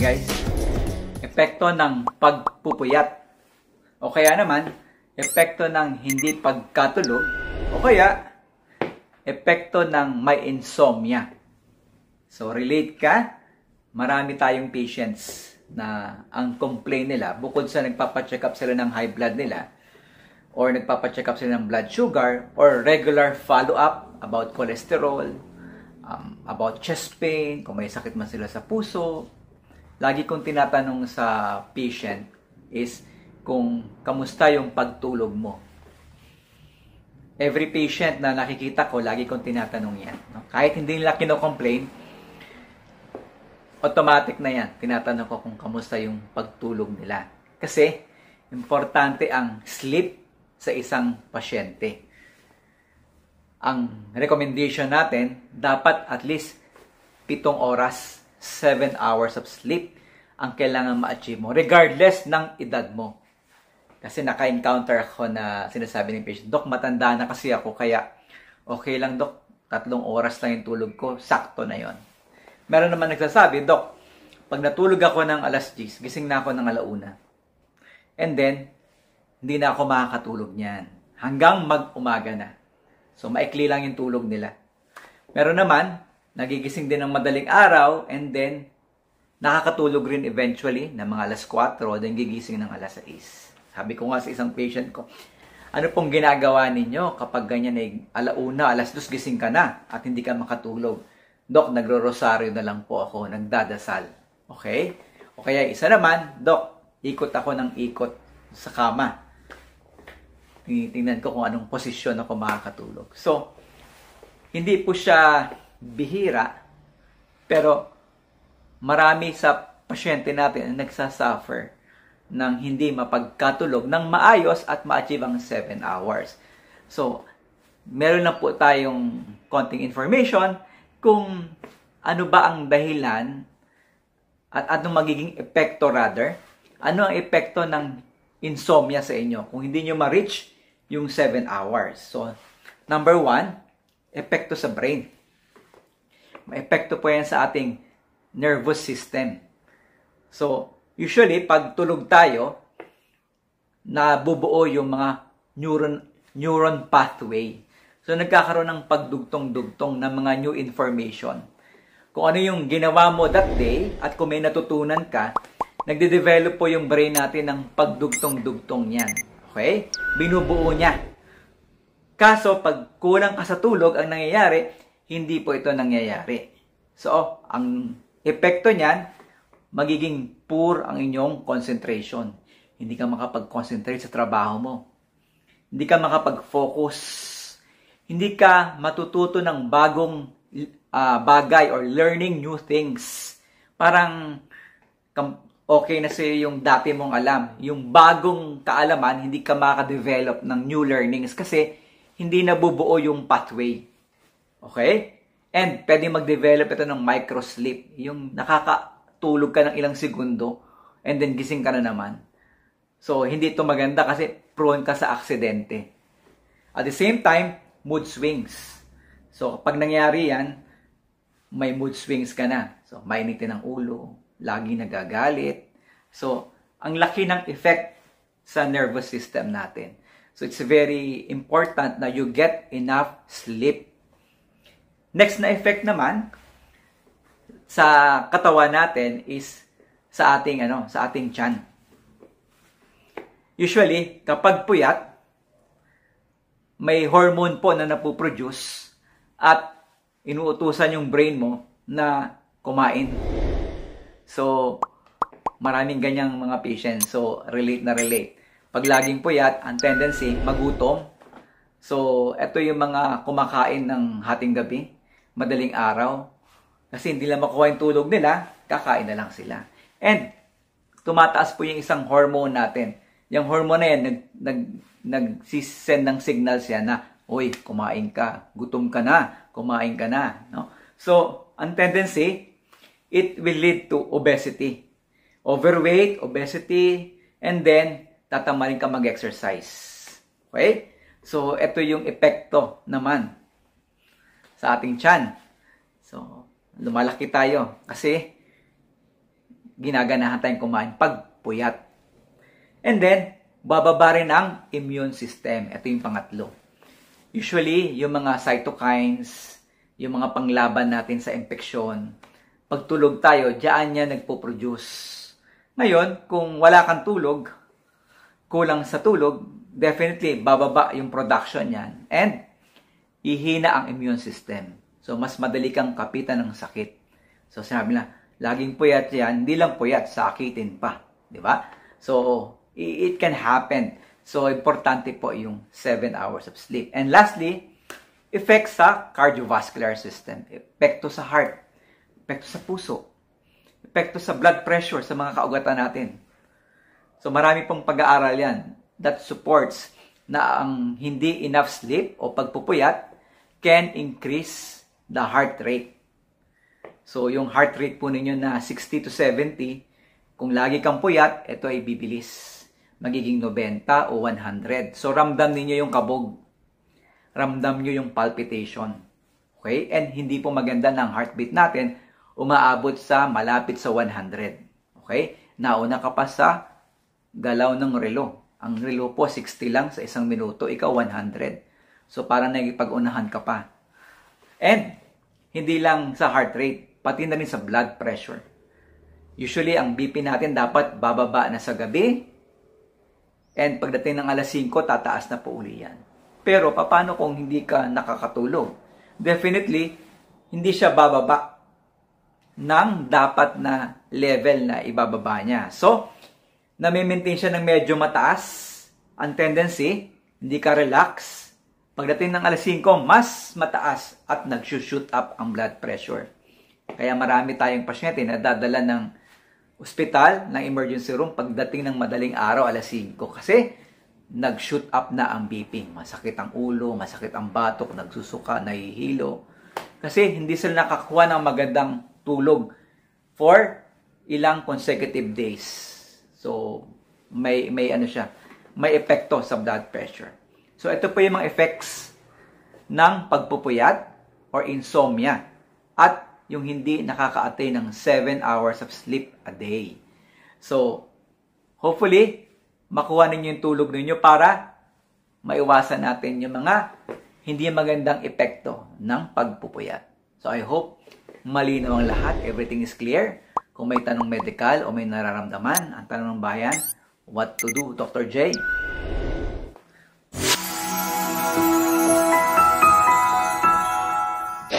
guys, epekto ng pagpupuyat o kaya naman epekto ng hindi pagkatulog o kaya epekto ng may insomnia. So relate ka, marami tayong patients na ang complaint nila bukod sa nagpapacheck up sila ng high blood nila or nagpapacheck up sila ng blood sugar or regular follow-up about cholesterol, about chest pain, kung may sakit man sila sa puso. Lagi kong tinatanong sa patient is kung kamusta yung pagtulog mo. Every patient na nakikita ko, lagi kong tinatanong yan. Kahit hindi nila kino-complain, automatic na yan. Tinatanong ko kung kamusta yung pagtulog nila. Kasi, importante ang sleep sa isang pasyente. Ang recommendation natin, dapat at least 7 oras, 7 hours of sleep ang kailangan ma-achieve mo, regardless ng edad mo. Kasi naka-encounter ako na sinasabi ng patient, Dok, matanda na kasi ako, kaya okay lang, Dok, 3 oras lang yung tulog ko, sakto na yon. Meron naman nagsasabi, Dok, pag natulog ako ng alas 10, gising na ako ng alauna. And then, hindi na ako makakatulog niyan. Hanggang mag-umaga na. So, maikli lang yung tulog nila. Meron naman, nagigising din ng madaling araw, and then, nakakatulog rin eventually ng mga alas 4, then gigising ng alas 6. Sabi ko nga sa isang patient ko, ano pong ginagawa ninyo kapag ganyan ay alauna, alas 2 gising ka na at hindi ka makatulog? Dok, nagro-rosaryo na lang po ako, nagdadasal. Okay? O kaya isa naman, Dok, ikot ako ng ikot sa kama. Tingnan ko kung anong posisyon ako makakatulog. So, hindi po siya bihira, pero marami sa pasyente natin na nagsasuffer ng hindi mapagkatulog ng maayos at ma-achieve ang 7 hours. So, meron lang po tayong konting information kung ano ba ang dahilan at anong magiging epekto rather. Ano ang epekto ng insomnia sa inyo kung hindi nyo ma-reach yung 7 hours. So, number 1, epekto sa brain. May epekto po yan sa ating nervous system. So, usually, pag tulog tayo, nabubuo yung mga neuron pathway. So, nagkakaroon ng pagdugtong-dugtong ng mga new information. Kung ano yung ginawa mo that day, at kung may natutunan ka, nagde-develop po yung brain natin ng pagdugtong-dugtong yan. Okay? Binubuo niya. Kaso, pag kulang ka sa tulog, ang nangyayari, hindi po ito nangyayari. So, ang epekto niyan, magiging poor ang inyong concentration. Hindi ka makapag-concentrate sa trabaho mo. Hindi ka makapag-focus. Hindi ka matututo ng bagong bagay or learning new things. Parang okay na sa'yo yung dati mong alam. Yung bagong kaalaman, hindi ka makadevelop ng new learnings kasi hindi nabubuo yung pathway. Okay? And pwede mag-develop ito ng microsleep. Yung nakakatulog ka ng ilang segundo and then gising ka na naman. So, hindi ito maganda kasi prone ka sa aksidente. At the same time, mood swings. So, pag nangyari yan, may mood swings ka na. So, mainitin ang ulo, lagi nagagalit. So, ang laki ng effect sa nervous system natin. So, it's very important na you get enough sleep. Next na effect naman sa katawan natin is sa ating tiyan. Usually, kapag puyat, may hormone po na napoproduce at inuutusan yung brain mo na kumain. So, maraming ganyang mga patients. So, relate na relate. Pag laging puyat, ang tendency, magutom. So, ito yung mga kumakain ng hating gabi, madaling araw. Kasi hindi lang makuha yung tulog nila, kakain na lang sila. And, tumataas po yung isang hormone natin. Yung hormone na yan, nag-send ng signals yan na, uy, kumain ka, gutom ka na, kumain ka na. No? So, ang tendency, it will lead to obesity. Overweight, obesity, and then, tatamarin ka mag-exercise. Okay? So, ito yung epekto naman sa ating tiyan. So, lumalaki tayo kasi ginaganahan tayong kumain pag puyat. And then, bababa rin ang immune system. Ito yung pangatlo. Usually, yung mga cytokines, yung mga panglaban natin sa infeksyon, pag tulog tayo, diyan niya nagpo-produce. Ngayon, kung wala kang tulog, kulang sa tulog, definitely bababa yung production niyan and ihina ang immune system. So, mas madali kang kapitan ng sakit. So, sinabi na, laging puyat yan, hindi lang puyat, sakitin pa. Di ba? So, it can happen. So, importante po yung 7 hours of sleep. And lastly, effects sa cardiovascular system. Epekto sa heart. Epekto sa puso. Epekto sa blood pressure sa mga kaugatan natin. So, marami pong pag-aaral yan that supports na ang hindi enough sleep o pagpupuyat can increase the heart rate. So, yung heart rate po ninyo na 60 to 70, kung lagi kang puyat, ito ay bibilis. Magiging 90 o 100. So, ramdam ninyo yung kabog. Ramdam nyo yung palpitation. Okay? And hindi po maganda ng heartbeat natin, umaabot sa malapit sa 100. Okay? Nauna ka pa sa galaw ng relo. Ang relo po, 60 lang sa isang minuto. Ikaw, 100. So, parang nagipag-unahan ka pa. And, hindi lang sa heart rate, pati na rin sa blood pressure. Usually, ang BP natin dapat bababa na sa gabi. And pagdating ng alas 5, tataas na po uli yan. Pero, paano kung hindi ka nakakatulog? Definitely, hindi siya bababa ng dapat na level na ibababa niya. So, nami-maintain siya ng medyo mataas ang tendency, hindi ka relax. Pagdating ng alas 5, mas mataas at nag-shoot up ang blood pressure. Kaya marami tayong pasyente na dadala ng ospital, ng emergency room pagdating ng madaling araw, alas 5. Kasi nag-shoot up na ang BP. Masakit ang ulo, masakit ang batok, nagsusuka, nahihilo. Kasi hindi sila nakakuha ng magandang tulog for ilang consecutive days. So, may epekto sa blood pressure. So, ito po yung mga effects ng pagpupuyat or insomnia at yung hindi nakaka-attain ng 7 hours of sleep a day. So, hopefully, makuha ninyo yung tulog ninyo para maiwasan natin yung mga hindi magandang epekto ng pagpupuyat. So, I hope malinaw ang lahat. Everything is clear. Kung may tanong medical o may nararamdaman, ang tanong ng bayan, what to do, Dr. J?